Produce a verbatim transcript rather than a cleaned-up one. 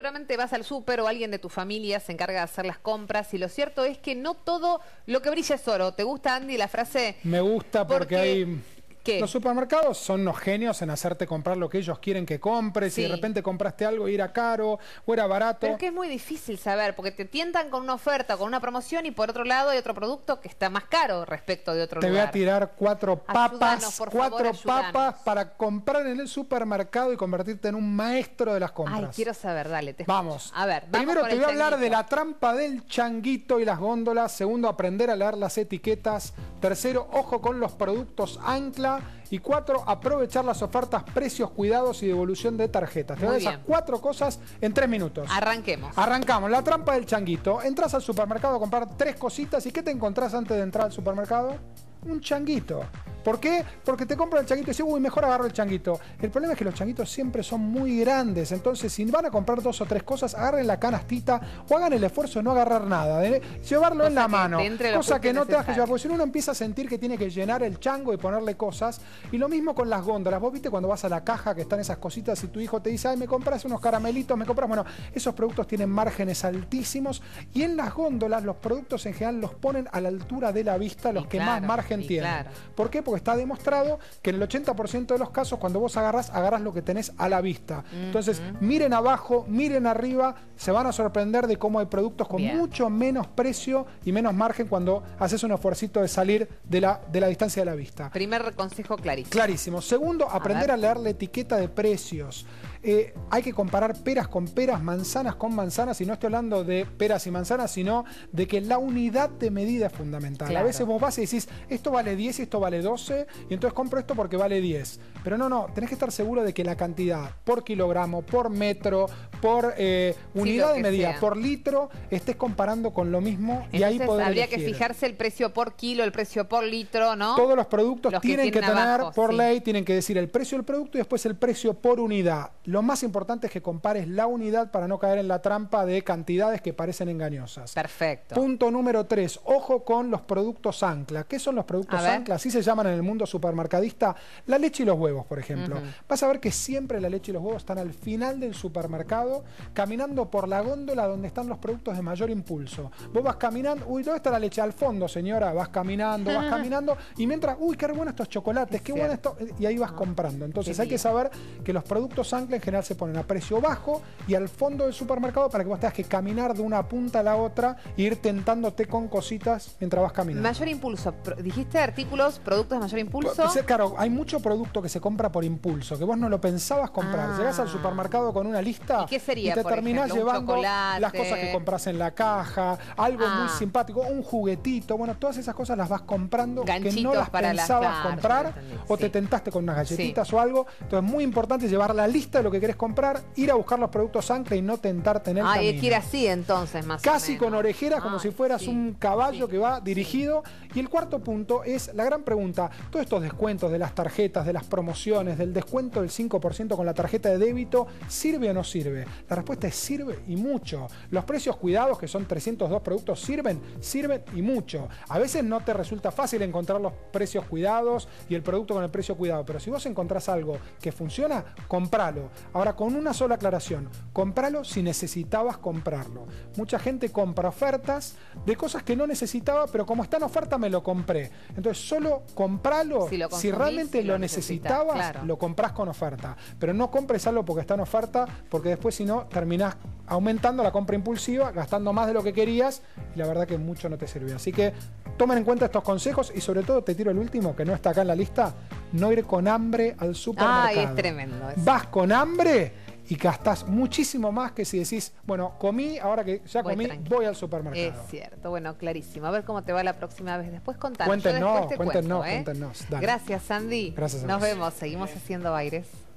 Seguramente vas al súper o alguien de tu familia se encarga de hacer las compras y lo cierto es que no todo lo que brilla es oro. ¿Te gusta, Andy, la frase? Me gusta porque, porque hay... ¿Qué? Los supermercados son unos genios en hacerte comprar lo que ellos quieren que compres. Sí. Y de repente compraste algo y era caro o era barato. Pero es que es muy difícil saber, porque te tientan con una oferta, con una promoción, y por otro lado hay otro producto que está más caro respecto de otro Te lugar. voy a tirar cuatro papas, Ayúdanos, por cuatro favor, ayúdanos. papas para comprar en el supermercado y convertirte en un maestro de las compras. Ay, quiero saber, dale, te Vamos. escucho. A ver, vamos Primero con te el voy a hablar changuito. de la trampa del changuito y las góndolas. Segundo, aprender a leer las etiquetas. Tercero, ojo con los productos ancla. Y cuatro, aprovechar las ofertas, precios, cuidados y devolución de tarjetas. Te Muy doy esas bien. cuatro cosas en tres minutos. Arranquemos. Arrancamos. La trampa del changuito. Entras al supermercado a comprar tres cositas. ¿Y qué te encontrás antes de entrar al supermercado? Un changuito. ¿Por qué? Porque te compran el changuito y dices, uy, mejor agarro el changuito. El problema es que los changuitos siempre son muy grandes. Entonces, si van a comprar dos o tres cosas, agarren la canastita o hagan el esfuerzo de no agarrar nada, de llevarlo Cosa en la que mano. te entre lo Cosa justo que y no te das que necesario. llevar. Porque si no, uno empieza a sentir que tiene que llenar el chango y ponerle cosas. Y lo mismo con las góndolas. Vos viste cuando vas a la caja que están esas cositas y tu hijo te dice, ay, me compras unos caramelitos, me compras. Bueno, esos productos tienen márgenes altísimos. Y en las góndolas, los productos en general los ponen a la altura de la vista, los Y que claro, más margen y tienen. claro. ¿Por qué? Porque está demostrado que en el ochenta por ciento de los casos, cuando vos agarrás, agarrás lo que tenés a la vista. Mm-hmm. Entonces, miren abajo, miren arriba, se van a sorprender de cómo hay productos con Bien. mucho menos precio y menos margen cuando haces un esfuercito de salir de la, de la distancia de la vista. Primer consejo clarísimo. Clarísimo. Segundo, aprender ver. a leer la etiqueta de precios. Eh, hay que comparar peras con peras, manzanas con manzanas, y no estoy hablando de peras y manzanas, sino de que la unidad de medida es fundamental. Claro. A veces vos vas y decís, esto vale diez y esto vale doce, y entonces compro esto porque vale diez. Pero no, no, tenés que estar seguro de que la cantidad por kilogramo, por metro, por eh, unidad lo de que medida, sea. por litro, estés comparando con lo mismo. Entonces, y ahí poder habría elegir. que fijarse el precio por kilo, el precio por litro, ¿no? Todos los productos Los que tienen que, tienen tener, abajo, por sí. ley, tienen que decir el precio del producto y después el precio por unidad. Lo más importante es que compares la unidad para no caer en la trampa de cantidades que parecen engañosas. Perfecto. Punto número tres. Ojo con los productos ancla. ¿Qué son los productos A ver. ancla? Así se llaman en el mundo supermercadista. La leche y los huevos, por ejemplo. Uh-huh. Vas a ver que siempre la leche y los huevos están al final del supermercado, caminando por la góndola donde están los productos de mayor impulso. Vos vas caminando, uy, ¿dónde está la leche? Al fondo, señora. Vas caminando, vas caminando, y mientras, uy, qué bueno estos chocolates, Es qué bueno esto, y ahí vas Ah, comprando. Entonces qué hay que bien. saber que los productos ancla en general se ponen a precio bajo y al fondo del supermercado para que vos tengas que caminar de una punta a la otra e ir tentándote con cositas mientras vas caminando. Mayor impulso. Pro- ¿Dijiste artículos, productos de mayor impulso? Pues, claro, hay mucho producto que se compra por impulso, que vos no lo pensabas comprar. Ah. Llegás al supermercado con una lista ¿Y qué sería, y te por terminás ejemplo? ¿Un llevando chocolate? las cosas que compras en la caja, algo Ah. muy simpático, un juguetito. Bueno, todas esas cosas las vas comprando que no Ganchitos las para las- pensabas claro, comprar, ya entendí, o sí. te tentaste con unas galletitas o algo. Entonces, muy importante llevar la lista de lo que querés comprar, ir a buscar los productos ancla y no tentarte en el Ah, hay camino. que ir así entonces, más o Casi menos. con orejeras, como Ay, si fueras sí, un caballo sí, que va dirigido. Y el cuarto punto es la gran pregunta. Todos estos descuentos de las tarjetas, de las promociones, del descuento del cinco por ciento con la tarjeta de débito, ¿sirve o no sirve? La respuesta es sirve y mucho. Los precios cuidados, que son trescientos dos productos, ¿sirven? Sirven y mucho. A veces no te resulta fácil encontrar los precios cuidados y el producto con el precio cuidado, pero si vos encontrás algo que funciona, compralo. Ahora, con una sola aclaración, compralo si necesitabas comprarlo. Mucha gente compra ofertas de cosas que no necesitaba, pero como está en oferta me lo compré. Entonces, solo compralo Si lo si consumís, realmente si lo lo necesitas, necesitabas, claro. lo comprás con oferta. Pero no compres algo porque está en oferta, porque después si no terminás aumentando la compra impulsiva, gastando más de lo que querías, y la verdad que mucho no te sirvió. Así que tomen en cuenta estos consejos y sobre todo te tiro el último, que no está acá en la lista, no ir con hambre al supermercado. Ay, es tremendo eso. Vas con hambre y gastás muchísimo más que si decís, bueno, comí, ahora que ya Voy comí, tranquilo. voy al supermercado. Es cierto, bueno, clarísimo. A ver cómo te va la próxima vez. Después contanos. Yo Cuéntenos, después te cuéntenos, cuento, ¿eh? cuéntenos. Dale. Gracias, Sandy. Gracias a Nos vos. vemos. Seguimos haciendo aires.